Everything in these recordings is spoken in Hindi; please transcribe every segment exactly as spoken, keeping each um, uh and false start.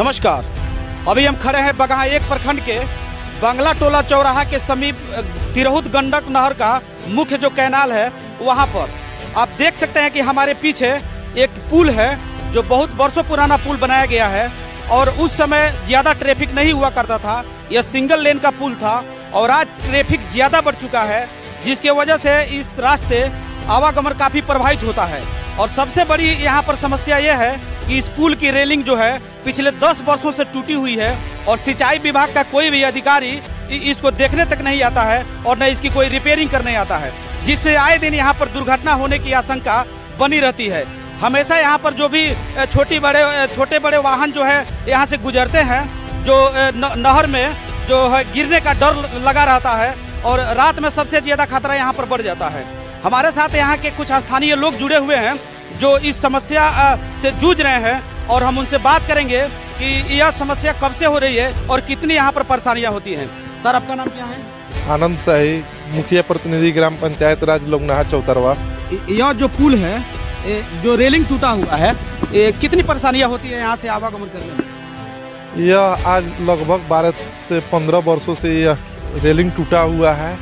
नमस्कार। अभी हम खड़े हैं बगहा एक प्रखंड के बंगला टोला चौराहा के समीप तिरहुत गंडक नहर का मुख्य जो कैनाल है वहां पर आप देख सकते हैं कि हमारे पीछे एक पुल है जो बहुत वर्षों पुराना पुल बनाया गया है और उस समय ज़्यादा ट्रैफिक नहीं हुआ करता था। यह सिंगल लेन का पुल था और आज ट्रैफिक ज़्यादा बढ़ चुका है, जिसके वजह से इस रास्ते आवागमन काफ़ी प्रभावित होता है। और सबसे बड़ी यहाँ पर समस्या यह है कि इस पुल की रेलिंग जो है पिछले दस वर्षों से टूटी हुई है और सिंचाई विभाग का कोई भी अधिकारी इसको देखने तक नहीं आता है और न इसकी कोई रिपेयरिंग करने आता है, जिससे आए दिन यहाँ पर दुर्घटना होने की आशंका बनी रहती है। हमेशा यहाँ पर जो भी छोटी बड़े छोटे बड़े वाहन जो है यहाँ से गुजरते हैं, जो नहर में जो है गिरने का डर लगा रहता है और रात में सबसे ज़्यादा खतरा यहाँ पर बढ़ जाता है। हमारे साथ यहाँ के कुछ स्थानीय लोग जुड़े हुए हैं जो इस समस्या से जूझ रहे हैं और हम उनसे बात करेंगे कि यह समस्या कब से हो रही है और कितनी यहाँ पर परेशानियाँ होती हैं। सर, आपका नाम क्या है? आनंद शाही, मुखिया प्रतिनिधि ग्राम पंचायत राज लोगनाहा चौतरवा। यह जो पुल है, जो रेलिंग टूटा हुआ है, कितनी परेशानियाँ होती है यहाँ से आवागमन करने में? यह आज लगभग बारह से पंद्रह वर्षों से यह रेलिंग टूटा हुआ है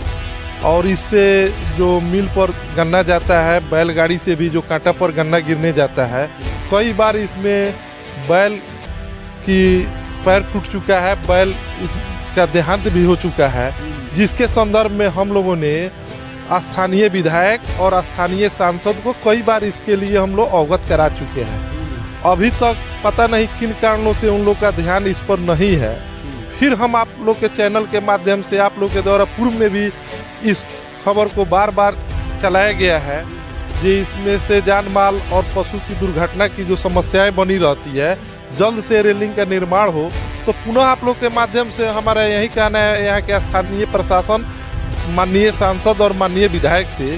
और इससे जो मिल पर गन्ना जाता है, बैलगाड़ी से भी जो कांटा पर गन्ना गिरने जाता है, कई बार इसमें बैल की पैर टूट चुका है, बैल इसका देहांत भी हो चुका है, जिसके संदर्भ में हम लोगों ने स्थानीय विधायक और स्थानीय सांसद को कई बार इसके लिए हम लोग अवगत करा चुके हैं। अभी तक पता नहीं किन कारणों से उन लोग का ध्यान इस पर नहीं है। फिर हम आप लोग के चैनल के माध्यम से आप लोग के द्वारा पूर्व में भी इस खबर को बार बार चलाया गया है कि इसमें से जान माल और पशु की दुर्घटना की जो समस्याएं बनी रहती है, जल्द से रेलिंग का निर्माण हो। तो पुनः आप लोग के माध्यम से हमारा यही कहना है यहाँ के स्थानीय प्रशासन, माननीय सांसद और माननीय विधायक से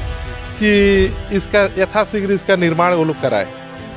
कि इसका यथाशीघ्र इसका निर्माण वो लोग कराए।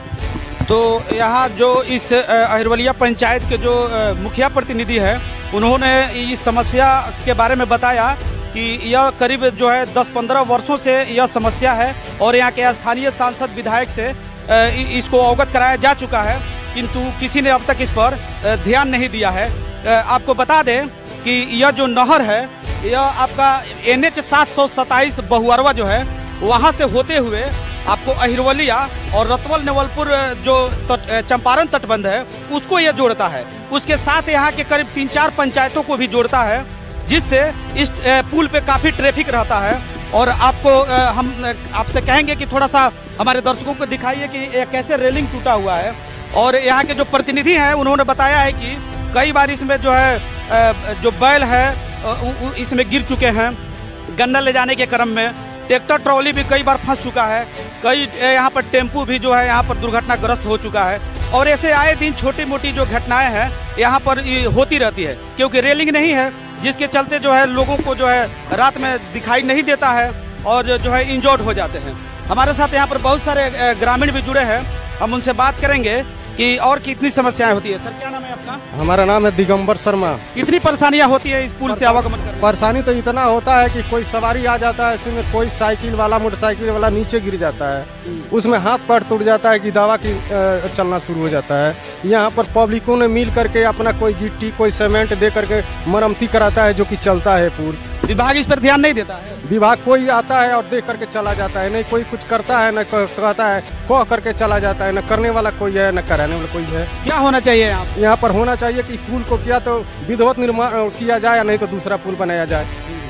तो यहाँ जो इस अहिरवलिया पंचायत के जो मुखिया प्रतिनिधि है, उन्होंने इस समस्या के बारे में बताया कि यह करीब जो है दस पंद्रह वर्षों से यह समस्या है और यहाँ के स्थानीय सांसद विधायक से इसको अवगत कराया जा चुका है, किंतु किसी ने अब तक इस पर ध्यान नहीं दिया है। आपको बता दें कि यह जो नहर है, यह आपका एन एच सात सौ सत्ताईस बहुअरवा जो है वहाँ से होते हुए आपको अहिरवलिया और रतवल नेवलपुर जो चंपारण तटबंध है उसको यह जोड़ता है। उसके साथ यहाँ के करीब तीन चार पंचायतों को भी जोड़ता है, जिससे इस पुल पे काफ़ी ट्रैफिक रहता है। और आपको हम आपसे कहेंगे कि थोड़ा सा हमारे दर्शकों को दिखाइए कि यह कैसे रेलिंग टूटा हुआ है। और यहाँ के जो प्रतिनिधि हैं उन्होंने बताया है कि कई बार इसमें जो है जो बैल है इसमें गिर चुके हैं, गन्ना ले जाने के क्रम में ट्रैक्टर ट्रॉली भी कई बार फंस चुका है, कई यहाँ पर टेम्पू भी जो है यहाँ पर दुर्घटनाग्रस्त हो चुका है। और ऐसे आए दिन छोटी मोटी जो घटनाएं हैं यहाँ पर होती रहती है, क्योंकि रेलिंग नहीं है, जिसके चलते जो है लोगों को जो है रात में दिखाई नहीं देता है और जो है इंजर्ड हो जाते हैं। हमारे साथ यहाँ पर बहुत सारे ग्रामीण भी जुड़े हैं, हम उनसे बात करेंगे कि और कितनी समस्याएं होती है। सर, क्या नाम है आपका? हमारा नाम है दिगंबर शर्मा। कितनी परेशानियां होती है इस पुल से आवागमन करने? परेशानी तो इतना होता है कि कोई सवारी आ जाता है, इसमें कोई साइकिल वाला मोटरसाइकिल वाला नीचे गिर जाता है, उसमें हाथ पैर टूट जाता है कि दवा की चलना शुरू हो जाता है। यहाँ पर पब्लिकों ने मिल करके अपना कोई गिट्टी कोई सीमेंट दे करके मरम्मती कराता है, जो कि चलता है पुल। विभाग इस पर ध्यान नहीं देता है? विभाग कोई आता है और देख करके चला जाता है, नहीं कोई कुछ करता है, न कहता है कह करके चला जाता है, न करने वाला कोई है न कराने वाला कोई है। क्या होना चाहिए यहाँ यहाँ पर? होना चाहिए कि पुल को किया तो विधिवत निर्माण किया जाए, या नहीं तो दूसरा पुल बनाया जाए।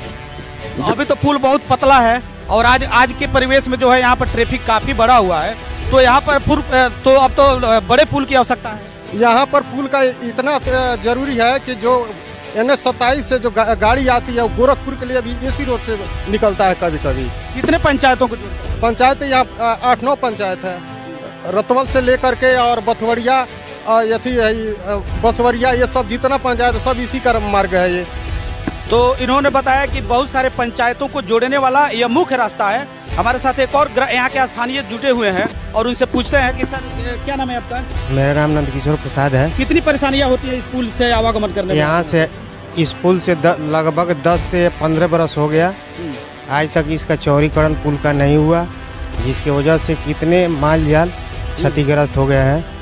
अभी तो पुल बहुत पतला है और आज आज के परिवेश में जो है यहाँ पर ट्रैफिक काफी बढ़ा हुआ है, तो यहाँ पर पुल तो अब तो बड़े पुल की आवश्यकता है। यहाँ पर पुल का इतना जरूरी है कि जो एन एच सत्ताईस से जो गा, गाड़ी आती है वो गोरखपुर के लिए भी इसी रोड से निकलता है कभी कभी। कितने पंचायतों को जोड़ता है? पंचायत यहाँ आठ नौ पंचायत है, रतवल से लेकर के और बथवड़िया यथी बसवरिया, ये सब जितना पंचायत सब इसी का मार्ग है ये। तो इन्होंने बताया कि बहुत सारे पंचायतों को जोड़ने वाला यह मुख्य रास्ता है। हमारे साथ एक और यहाँ के स्थानीय जुटे हुए हैं और उनसे पूछते हैं कि सर, क्या नाम है आपका? मेरा नाम नंदकिशोर प्रसाद है। कितनी परेशानियाँ होती है इस पुल से आवागमन करने में? यहाँ से इस पुल से लगभग दस से पंद्रह बरस हो गया, आज तक इसका चौड़ीकरण पुल का नहीं हुआ, जिसकी वजह से कितने माल जाल क्षतिग्रस्त हो गए हैं।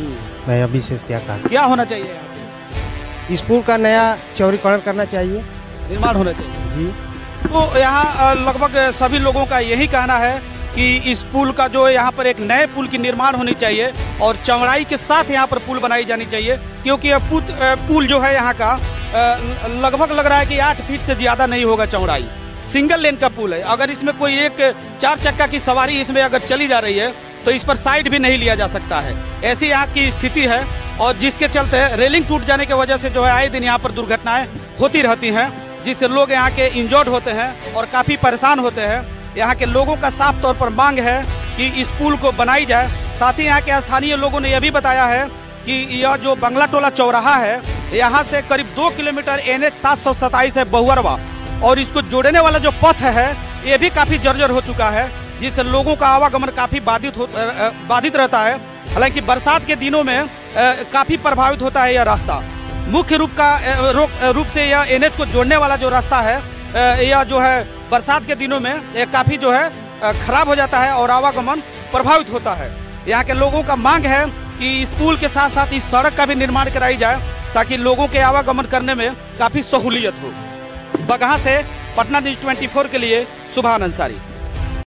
नया विशेष क्या कहा। क्या होना चाहिए यहाँ पे? इस पुल का नया चौड़ीकरण करना चाहिए, निर्माण होना चाहिए जी। तो यहाँ अ, लगभग सभी लोगों का यही कहना है कि इस पुल का जो यहाँ पर एक नए पुल की निर्माण होनी चाहिए और चौड़ाई के साथ यहाँ पर पुल बनाई जानी चाहिए, क्योंकि यह पुत- अ, पुल जो है यहाँ का अ, लगभग लग रहा है कि आठ फीट से ज़्यादा नहीं होगा चौड़ाई। सिंगल लेन का पुल है, अगर इसमें कोई एक चार चक्का की सवारी इसमें अगर चली जा रही है तो इस पर साइड भी नहीं लिया जा सकता है। ऐसी यहाँ की स्थिति है और जिसके चलते रेलिंग टूट जाने की वजह से जो है आए दिन यहाँ पर दुर्घटनाएं होती रहती हैं, जिससे लोग यहाँ के इंजर्ड होते हैं और काफ़ी परेशान होते हैं। यहाँ के लोगों का साफ तौर पर मांग है कि इस पुल को बनाई जाए। साथ ही यहाँ के स्थानीय लोगों ने यह भी बताया है कि यह जो बंगला टोला चौराहा है, यहाँ से करीब दो किलोमीटर एन एच सात सौ सताईस है बहुअरवा, और इसको जोड़ने वाला जो पथ है ये भी काफ़ी जर्जर हो चुका है, जिससे लोगों का आवागमन काफ़ी बाधित हो बाधित रहता है। हालांकि बरसात के दिनों में काफ़ी प्रभावित होता है यह रास्ता। मुख्य रूप का रूप से यह एन एच को जोड़ने वाला जो रास्ता है यह जो है बरसात के दिनों में काफ़ी जो है खराब हो जाता है और आवागमन प्रभावित होता है। यहाँ के लोगों का मांग है कि इस पुल के साथ साथ इस सड़क का भी निर्माण कराई जाए ताकि लोगों के आवागमन करने में काफ़ी सहूलियत हो। बगहा से पटना न्यूज़ चौबीस के लिए सुभान अंसारी।